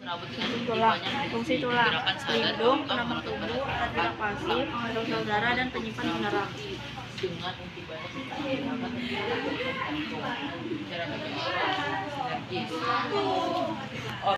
Fungsi tulang: pelindung, penambang tubuh, alat gerak pasif, pengedot sel darah, dan penyimpan mineral. Dengan inti banyak